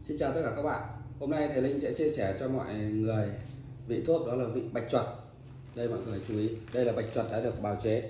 Xin chào tất cả các bạn. Hôm nay thầy Linh sẽ chia sẻ cho mọi người vị thuốc đó là vị bạch chuột. Đây mọi người chú ý, đây là bạch chuột đã được bào chế.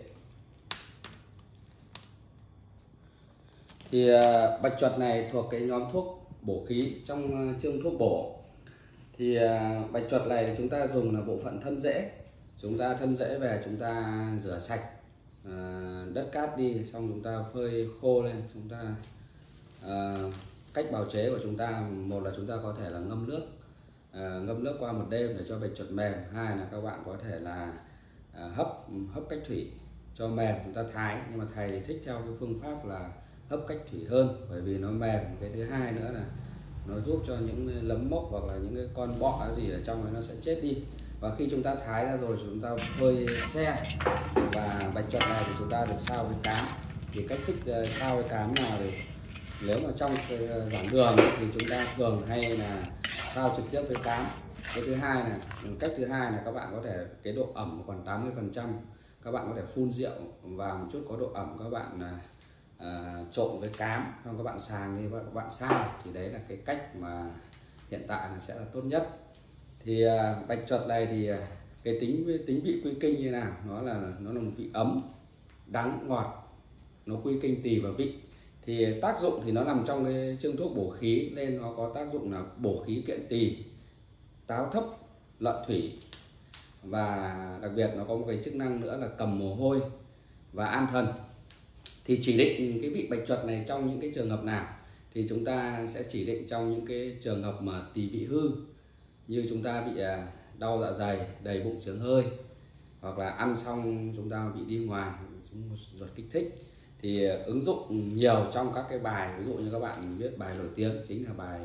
Thì bạch chuột này thuộc cái nhóm thuốc bổ khí trong chương thuốc bổ. Thì bạch chuột này chúng ta dùng là bộ phận thân rễ. Chúng ta thân rễ về chúng ta rửa sạch đất cát đi, xong chúng ta phơi khô lên, chúng ta cách bào chế của chúng ta, một là chúng ta có thể là ngâm nước qua một đêm để cho bạch chuột mềm, hai là các bạn có thể là hấp cách thủy cho mềm, chúng ta thái. Nhưng mà thầy thì thích theo cái phương pháp là hấp cách thủy hơn, bởi vì nó mềm. Cái thứ hai nữa là nó giúp cho những lấm mốc hoặc là những cái con bọ gì ở trong ấy nó sẽ chết đi. Và khi chúng ta thái ra rồi chúng ta phơi se, và bạch chuột này thì chúng ta được sao với cám. Thì cách thức sao với cám nào thì nếu mà trong giảng đường thì chúng ta thường hay là sao trực tiếp với cám. Cái thứ hai là cách thứ hai là các bạn có thể cái độ ẩm khoảng 80%, các bạn có thể phun rượu vào một chút có độ ẩm, các bạn trộn với cám, xong các bạn sàng đi, các bạn sao, thì đấy là cái cách mà hiện tại là sẽ là tốt nhất. Thì bạch chuột này thì cái tính vị quy kinh như nào, nó là một vị ấm, đắng, ngọt, nó quy kinh tỳ và vị. Thì tác dụng thì nó nằm trong cái chương thuốc bổ khí, nên nó có tác dụng là bổ khí kiện tỳ, táo thấp, lợi thủy, và đặc biệt nó có một cái chức năng nữa là cầm mồ hôi và an thần. Thì chỉ định cái vị bạch chuột này trong những cái trường hợp nào thì chúng ta sẽ chỉ định trong những cái trường hợp mà tỳ vị hư, như chúng ta bị đau dạ dày, đầy bụng chướng hơi, hoặc là ăn xong chúng ta bị đi ngoài, ruột kích thích. Thì ứng dụng nhiều trong các cái bài, ví dụ như các bạn biết bài nổi tiếng chính là bài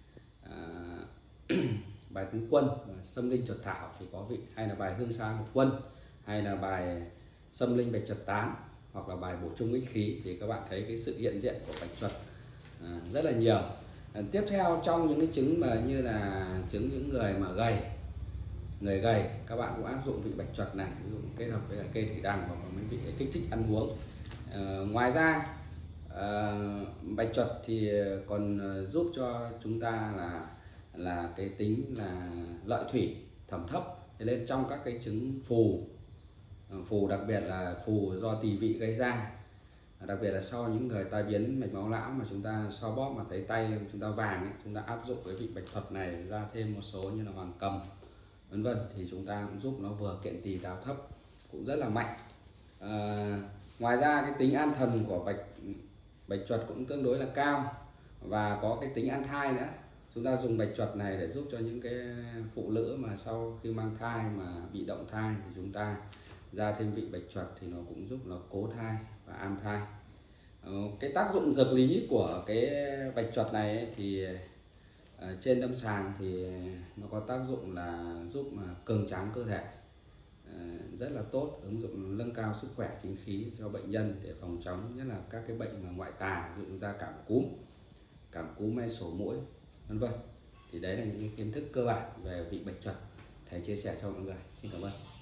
bài tứ quân, xâm linh chuột thảo thì có vị, hay là bài hương xa một quân, hay là bài xâm linh bạch chuột tán, hoặc là bài bổ trung ích khí. Thì các bạn thấy cái sự hiện diện của bạch chuột rất là nhiều. Tiếp theo, trong những cái chứng mà như là chứng những người mà người gầy, các bạn cũng áp dụng vị bạch chuột này, ví dụ kết hợp với cây thủy đằng hoặc là mấy vị kích thích ăn uống. Ngoài ra bạch chuột thì còn giúp cho chúng ta là cái tính là lợi thủy, thẩm thấp. Thế nên trong các cái chứng phù đặc biệt là phù do tỳ vị gây ra, đặc biệt là sau những người tai biến mạch máu não mà chúng ta so bóp mà thấy tay chúng ta vàng ấy, chúng ta áp dụng cái vị bạch thuật này ra thêm một số như là hoàng cầm vân vân, thì chúng ta cũng giúp nó vừa kiện tỳ táo thấp, cũng rất là mạnh. Ngoài ra cái tính an thần của bạch chuột cũng tương đối là cao, và có cái tính an thai nữa. Chúng ta dùng bạch chuột này để giúp cho những cái phụ nữ mà sau khi mang thai mà bị động thai, thì chúng ta ra thêm vị bạch chuột thì nó cũng giúp nó cố thai và an thai. Cái tác dụng dược lý của cái bạch chuột này ấy, thì trên lâm sàng thì nó có tác dụng là giúp mà cường tráng cơ thể, rất là tốt, ứng dụng nâng cao sức khỏe chính khí cho bệnh nhân để phòng chống nhất là các cái bệnh mà ngoại tà, ví dụ chúng ta cảm cúm hay sổ mũi vân vân. Thì đấy là những cái kiến thức cơ bản về vị bạch chuột thầy chia sẻ cho mọi người. Xin cảm ơn.